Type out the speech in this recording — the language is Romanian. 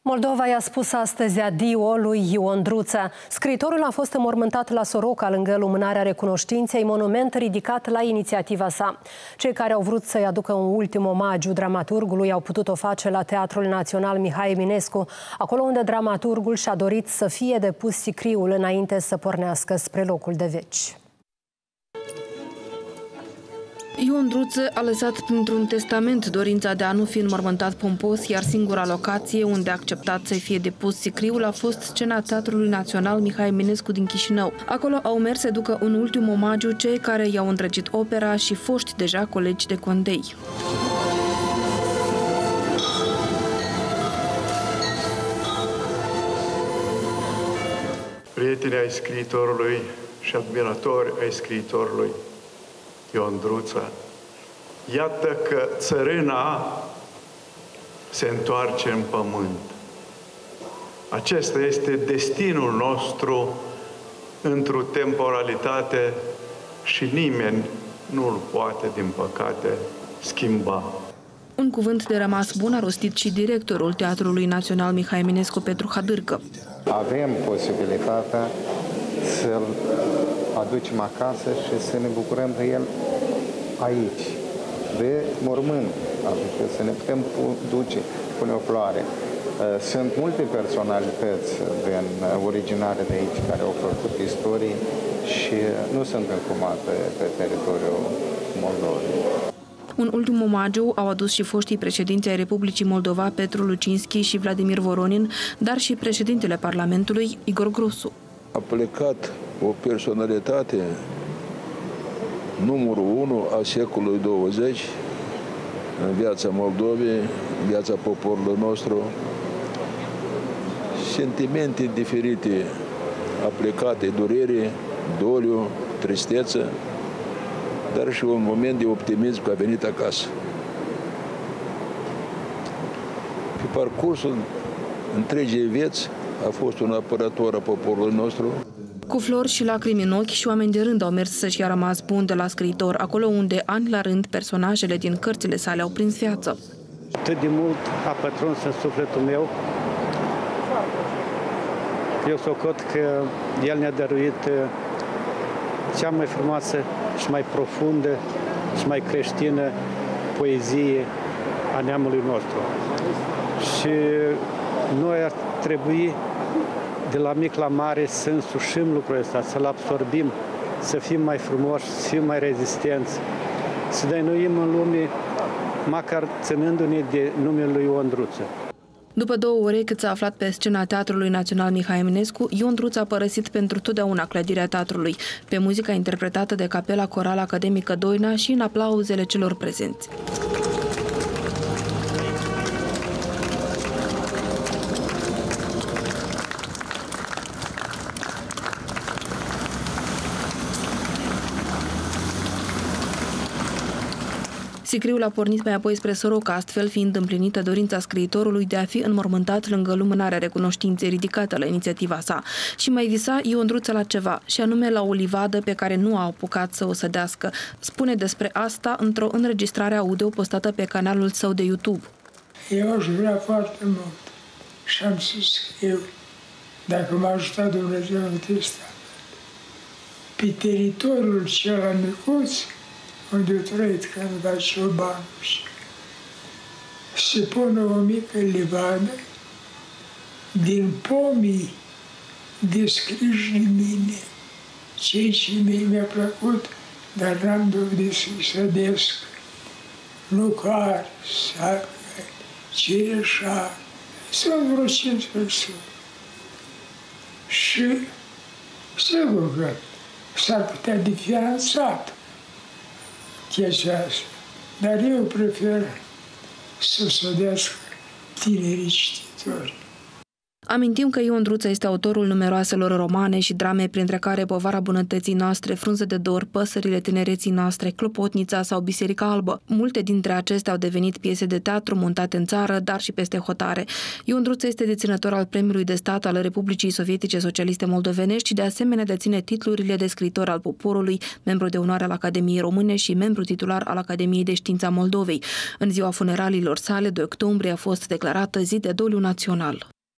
Moldova i-a spus astăzi adio lui Ion Druță. Scriitorul a fost înmormântat la Soroca, lângă lumânarea recunoștinței, monument ridicat la inițiativa sa. Cei care au vrut să-i aducă un ultim omagiu dramaturgului au putut o face la Teatrul Național Mihai Eminescu, acolo unde dramaturgul și-a dorit să fie depus sicriul înainte să pornească spre locul de veci. Ion Druță a lăsat printr-un testament dorința de a nu fi înmormântat pompos, iar singura locație unde a acceptat să-i fie depus sicriul a fost scena Teatrului Național Mihai Eminescu din Chișinău. Acolo au mers să ducă un ultim omagiu cei care i-au îndrăgit opera și foști deja colegi de Condei. Prieteni ai scriitorului și admiratori ai scriitorului Ion Druță, iată că țărâna se întoarce în pământ. Acesta este destinul nostru într-o temporalitate și nimeni nu îl poate, din păcate, schimba. Un cuvânt de rămas bun a rostit și directorul Teatrului Național Mihai Eminescu, Petru Hadârcă. Avem posibilitatea să-l aducem acasă și să ne bucurăm de el aici, de mormânt, adică să ne putem duce, pune o floare. Sunt multe personalități originare de aici care au făcut istorie și nu sunt înfumate pe teritoriul Moldovei. Un ultim omagiu au adus și foștii președinți ai Republicii Moldova, Petru Lucinski și Vladimir Voronin, dar și președintele Parlamentului, Igor Grosu. A plecat o personalitate numărul 1 a secolului 20 în viața Moldovei, în viața poporului nostru. Sentimente diferite aplicate, durere, doliu, tristețe, dar și un moment de optimism că a venit acasă. Pe parcursul întregii vieți a fost un apărător a poporului nostru. Cu flori și lacrimi în ochi și oameni de rând au mers să-și ia rămas bun de la scriitor, acolo unde, ani la rând, personajele din cărțile sale au prins viață. Atât de mult a pătruns în sufletul meu. Eu socot că el ne-a dăruit cea mai frumoasă și mai profundă și mai creștină poezie a neamului nostru. Și noi ar trebui de la mic la mare să însușim lucrul ăsta, să-l absorbim, să fim mai frumoși, să fim mai rezistenți, să dăinuim în lume, măcar ținându-ne de numele lui Ion Druță. După 2 ore cât s-a aflat pe scena Teatrului Național Mihai Eminescu, Ion Druță a părăsit pentru totdeauna clădirea teatrului, pe muzica interpretată de Capela Corală Academică Doina și în aplauzele celor prezenți. Sicriul a pornit mai apoi spre Soroca, astfel fiind împlinită dorința scriitorului de a fi înmormântat lângă lumânarea recunoștinței ridicată la inițiativa sa. Și mai visa Ion Druță la ceva, și anume la o livadă pe care nu a apucat să o sădească. Spune despre asta într-o înregistrare audio postată pe canalul său de YouTube. Eu aș vrea foarte mult și am să scriu, dacă m-a ajutat Dumnezeu în testament, pe teritoriul cel micuț, unde a trăit cândva ciobanul, se pune o mică livadă din pomii descriși de mine, cei ce mie mi-a plăcut, dar n-am dovedit să-i sădesc, lucrari, sacre, cireșa, sunt vreo 5 persoane. Și sigur că s-ar putea de fianțat chestia asta, dar eu prefer să sădească tinerii cititori. Amintim că Ion Druță este autorul numeroaselor romane și drame, printre care Povara bunătății noastre, Frunză de dor, Păsările tinereții noastre, Clopotnița sau Biserica albă. Multe dintre acestea au devenit piese de teatru montate în țară, dar și peste hotare. Ion Druță este deținător al Premiului de Stat al Republicii Sovietice Socialiste Moldovenești și de asemenea deține titlurile de scriitor al poporului, membru de onoare al Academiei Române și membru titular al Academiei de Științe a Moldovei. În ziua funeraliilor sale, 2 octombrie, a fost declarată zi de doliu național.